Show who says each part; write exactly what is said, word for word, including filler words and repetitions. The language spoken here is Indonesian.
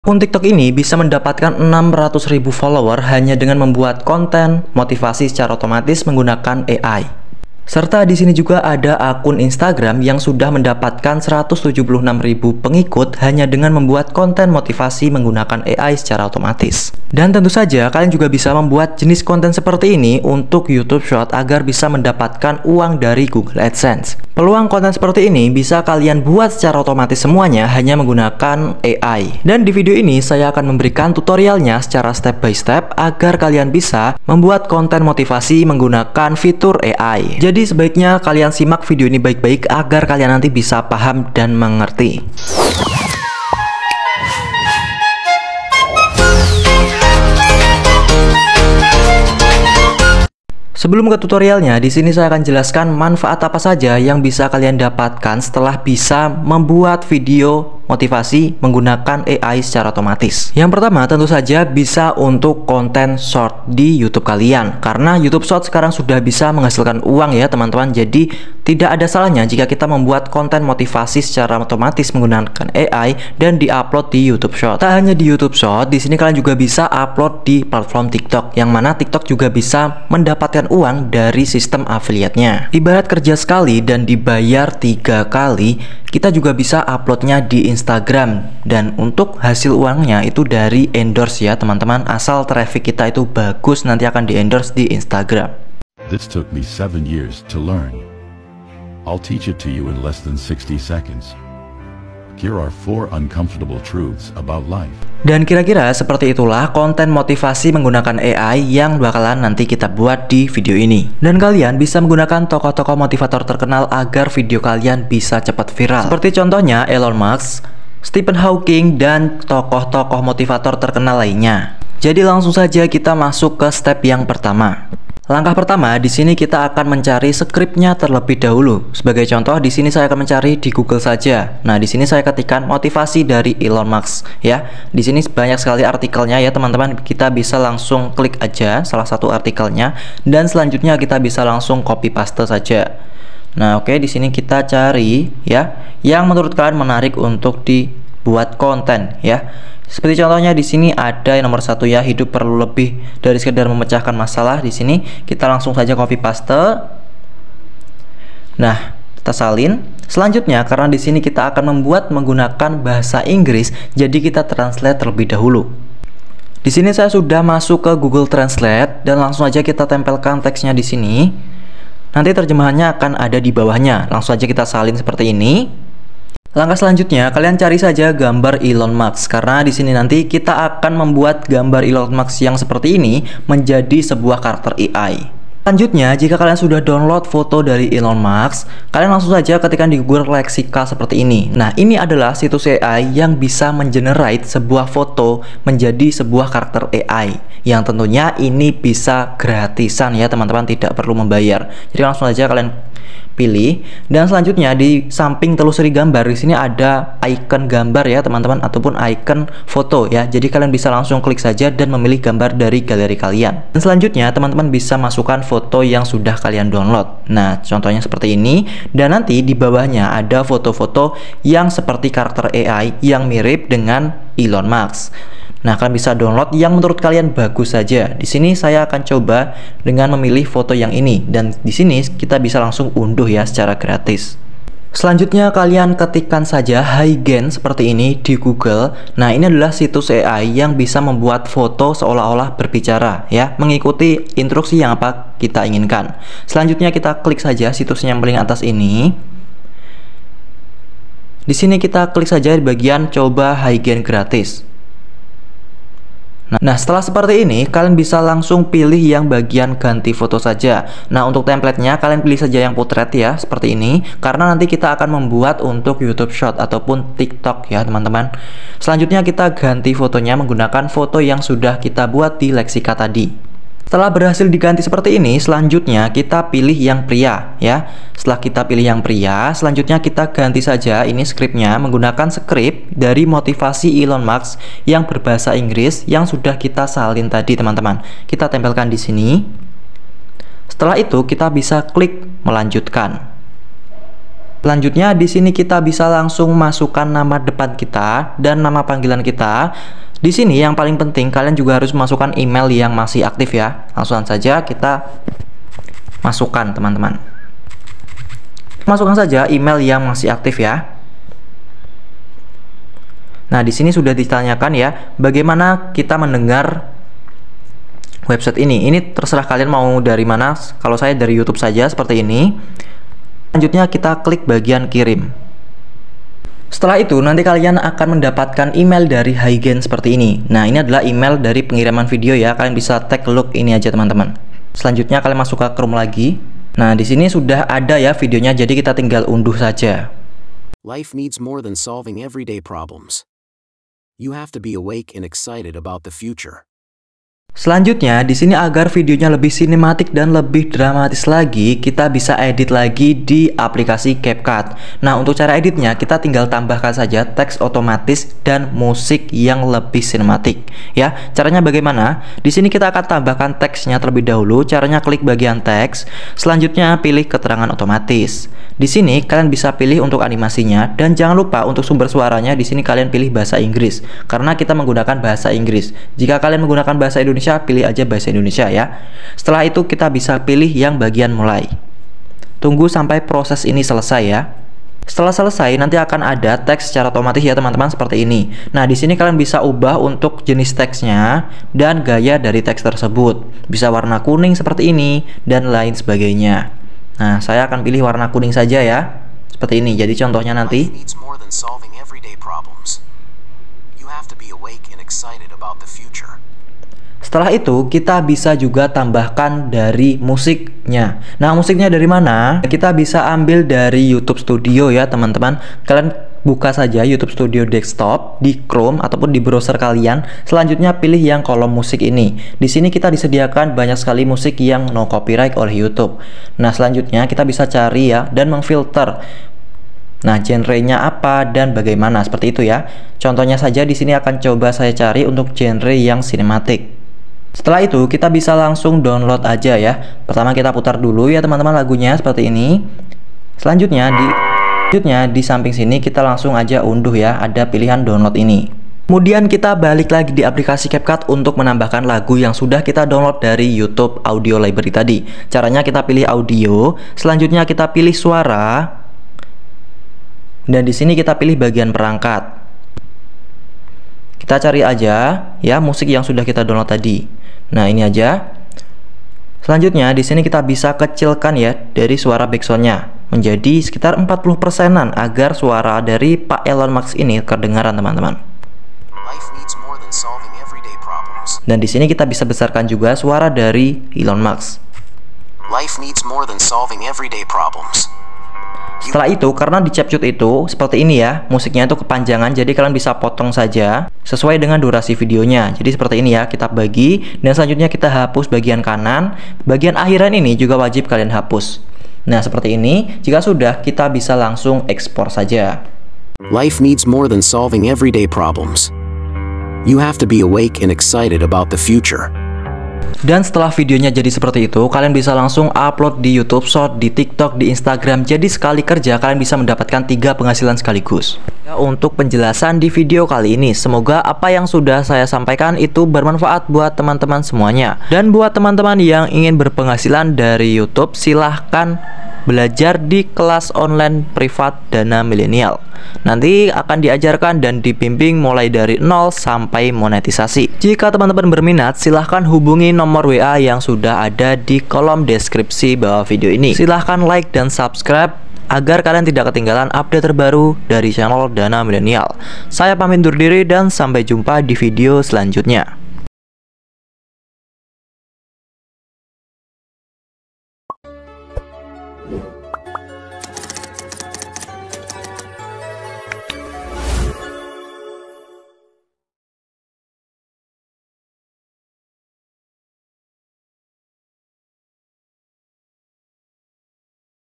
Speaker 1: Akun TikTok ini bisa mendapatkan enam ratus ribu follower hanya dengan membuat konten motivasi secara otomatis menggunakan A I. Serta di sini juga ada akun Instagram yang sudah mendapatkan seratus tujuh puluh enam ribu pengikut hanya dengan membuat konten motivasi menggunakan A I secara otomatis. Dan tentu saja kalian juga bisa membuat jenis konten seperti ini untuk YouTube Short agar bisa mendapatkan uang dari Google AdSense. Peluang konten seperti ini bisa kalian buat secara otomatis semuanya hanya menggunakan A I. Dan di video ini saya akan memberikan tutorialnya secara step by step agar kalian bisa membuat konten motivasi menggunakan fitur A I. Jadi sebaiknya kalian simak video ini baik-baik agar kalian nanti bisa paham dan mengerti. Sebelum ke tutorialnya, di sini saya akan jelaskan manfaat apa saja yang bisa kalian dapatkan setelah bisa membuat video motivasi menggunakan A I secara otomatis. Yang pertama tentu saja bisa untuk konten short di YouTube kalian, karena YouTube Short sekarang sudah bisa menghasilkan uang ya teman-teman. Jadi tidak ada salahnya jika kita membuat konten motivasi secara otomatis menggunakan A I dan diupload di YouTube Short. Tak hanya di YouTube Short, di sini kalian juga bisa upload di platform TikTok, yang mana TikTok juga bisa mendapatkan uang dari sistem affiliate-nya. Ibarat kerja sekali dan dibayar tiga kali, kita juga bisa uploadnya di Instagram, dan untuk hasil uangnya itu dari endorse ya teman-teman. Asal traffic kita itu bagus, nanti akan di endorse di Instagram.
Speaker 2: This took me seven years to learn. I'll teach it to you in less than sixty seconds. Here are four uncomfortable truths about life.
Speaker 1: Dan kira-kira seperti itulah konten motivasi menggunakan A I yang bakalan nanti kita buat di video ini. Dan kalian bisa menggunakan tokoh-tokoh motivator terkenal agar video kalian bisa cepat viral. Seperti contohnya Elon Musk, Stephen Hawking, dan tokoh-tokoh motivator terkenal lainnya. Jadi langsung saja kita masuk ke step yang pertama. Langkah pertama, di sini kita akan mencari skripnya terlebih dahulu. Sebagai contoh, di sini saya akan mencari di Google saja. Nah, di sini saya ketikkan motivasi dari Elon Musk ya. Di sini banyak sekali artikelnya ya, teman-teman. Kita bisa langsung klik aja salah satu artikelnya, dan selanjutnya kita bisa langsung copy paste saja. Nah, oke, di sini kita cari ya yang menurut kalian menarik untuk dibuat konten ya. Seperti contohnya di sini ada yang nomor satu ya, hidup perlu lebih dari sekedar memecahkan masalah. Di sini kita langsung saja copy paste. Nah, kita salin. Selanjutnya, karena di sini kita akan membuat menggunakan bahasa Inggris, jadi kita translate terlebih dahulu. Di sini saya sudah masuk ke Google Translate dan langsung aja kita tempelkan teksnya di sini. Nanti terjemahannya akan ada di bawahnya. Langsung aja kita salin seperti ini. Langkah selanjutnya, kalian cari saja gambar Elon Musk, karena di sini nanti kita akan membuat gambar Elon Musk yang seperti ini menjadi sebuah karakter A I. Selanjutnya, jika kalian sudah download foto dari Elon Musk, kalian langsung saja ketikkan di Google Lexica seperti ini. Nah, ini adalah situs A I yang bisa mengenerate sebuah foto menjadi sebuah karakter A I, yang tentunya ini bisa gratisan ya teman-teman, tidak perlu membayar. Jadi langsung saja kalian pilih, dan selanjutnya di samping telusuri gambar di sini ada icon gambar ya teman-teman, ataupun icon foto ya. Jadi kalian bisa langsung klik saja dan memilih gambar dari galeri kalian. Dan selanjutnya teman-teman bisa masukkan foto yang sudah kalian download. Nah, contohnya seperti ini, dan nanti di bawahnya ada foto-foto yang seperti karakter A I yang mirip dengan Elon Musk. Nah, kalian bisa download yang menurut kalian bagus saja. Di sini saya akan coba dengan memilih foto yang ini, dan di sini kita bisa langsung unduh ya secara gratis. Selanjutnya kalian ketikkan saja Huygens seperti ini di Google. Nah, ini adalah situs A I yang bisa membuat foto seolah-olah berbicara ya, mengikuti instruksi yang apa kita inginkan. Selanjutnya kita klik saja situsnya yang paling atas ini. Di sini kita klik saja di bagian coba Huygens gratis. Nah, setelah seperti ini, kalian bisa langsung pilih yang bagian ganti foto saja. Nah, untuk templatenya kalian pilih saja yang portrait ya, seperti ini, karena nanti kita akan membuat untuk YouTube Short ataupun TikTok ya teman-teman. Selanjutnya kita ganti fotonya menggunakan foto yang sudah kita buat di Lexica tadi. Setelah berhasil diganti seperti ini, selanjutnya kita pilih yang pria ya. Setelah kita pilih yang pria, selanjutnya kita ganti saja ini skripnya menggunakan skrip dari motivasi Elon Musk yang berbahasa Inggris yang sudah kita salin tadi teman-teman. Kita tempelkan di sini. Setelah itu kita bisa klik melanjutkan. Selanjutnya di sini kita bisa langsung masukkan nama depan kita dan nama panggilan kita. Di sini yang paling penting kalian juga harus masukkan email yang masih aktif ya. Langsung saja kita masukkan teman-teman. Masukkan saja email yang masih aktif ya. Nah, di sini sudah ditanyakan ya, bagaimana kita mendengar website ini. Ini terserah kalian mau dari mana. Kalau saya dari YouTube saja seperti ini. Selanjutnya kita klik bagian kirim. Setelah itu nanti kalian akan mendapatkan email dari Hygen seperti ini. Nah, ini adalah email dari pengiriman video ya. Kalian bisa take a look ini aja teman-teman. Selanjutnya kalian masuk ke Chrome lagi. Nah, di sini sudah ada ya videonya, jadi kita tinggal unduh saja.
Speaker 3: Life needs more than solving everyday problems. You have to be awake and excited about the future.
Speaker 1: Selanjutnya, di sini agar videonya lebih sinematik dan lebih dramatis lagi, kita bisa edit lagi di aplikasi CapCut. Nah, untuk cara editnya, kita tinggal tambahkan saja teks otomatis dan musik yang lebih sinematik. Ya, caranya bagaimana? Di sini kita akan tambahkan teksnya terlebih dahulu. Caranya klik bagian teks, selanjutnya pilih keterangan otomatis. Di sini kalian bisa pilih untuk animasinya dan jangan lupa untuk sumber suaranya. Di sini kalian pilih bahasa Inggris karena kita menggunakan bahasa Inggris. Jika kalian menggunakan bahasa Indonesia, pilih aja bahasa Indonesia ya. Setelah itu kita bisa pilih yang bagian mulai. Tunggu sampai proses ini selesai ya. Setelah selesai nanti akan ada teks secara otomatis ya teman-teman seperti ini. Nah, di sini kalian bisa ubah untuk jenis teksnya dan gaya dari teks tersebut. Bisa warna kuning seperti ini dan lain sebagainya. Nah, saya akan pilih warna kuning saja ya. Seperti ini. Jadi contohnya nanti. Setelah itu kita bisa juga tambahkan dari musiknya. Nah, musiknya dari mana? Kita bisa ambil dari YouTube Studio ya teman-teman. Kalian buka saja YouTube Studio Desktop di Chrome ataupun di browser kalian. Selanjutnya pilih yang kolom musik ini. Di sini kita disediakan banyak sekali musik yang no copyright oleh YouTube. Nah, selanjutnya kita bisa cari ya dan memfilter. Nah, genrenya apa dan bagaimana seperti itu ya. Contohnya saja di sini akan coba saya cari untuk genre yang sinematik. Setelah itu kita bisa langsung download aja ya. Pertama kita putar dulu ya teman-teman lagunya seperti ini. Selanjutnya di selanjutnya di samping sini kita langsung aja unduh ya, ada pilihan download ini. Kemudian kita balik lagi di aplikasi CapCut untuk menambahkan lagu yang sudah kita download dari YouTube Audio Library tadi. Caranya kita pilih audio, selanjutnya kita pilih suara. Dan di sini kita pilih bagian perangkat. Kita cari aja ya musik yang sudah kita download tadi. Nah, ini aja. Selanjutnya di sini kita bisa kecilkan ya dari suara backsoundnya menjadi sekitar empat puluh persenan agar suara dari Pak Elon Musk ini kedengaran teman-teman. Dan di sini kita bisa besarkan juga suara dari Elon Musk. Life needs more than solving everyday problems. Setelah itu, karena di CapCut itu seperti ini ya, musiknya itu kepanjangan, jadi kalian bisa potong saja sesuai dengan durasi videonya. Jadi seperti ini ya, kita bagi dan selanjutnya kita hapus bagian kanan. Bagian akhiran ini juga wajib kalian hapus. Nah, seperti ini. Jika sudah, kita bisa langsung ekspor saja.
Speaker 3: Life needs more than solving everyday problems. You have to be awake and excited about the future.
Speaker 1: Dan setelah videonya jadi seperti itu, kalian bisa langsung upload di YouTube Short, di TikTok, di Instagram. Jadi sekali kerja kalian bisa mendapatkan tiga penghasilan sekaligus. Ya, untuk penjelasan di video kali ini, semoga apa yang sudah saya sampaikan itu bermanfaat buat teman-teman semuanya. Dan buat teman-teman yang ingin berpenghasilan dari YouTube, silahkan belajar di kelas online privat Dana Milenial. Nanti akan diajarkan dan dibimbing mulai dari nol sampai monetisasi. Jika teman-teman berminat, silahkan hubungi nomor W A yang sudah ada di kolom deskripsi bawah video ini. Silahkan like dan subscribe agar kalian tidak ketinggalan update terbaru dari channel Dana Milenial. Saya pamit undur diri dan sampai jumpa di video selanjutnya.
Speaker 3: You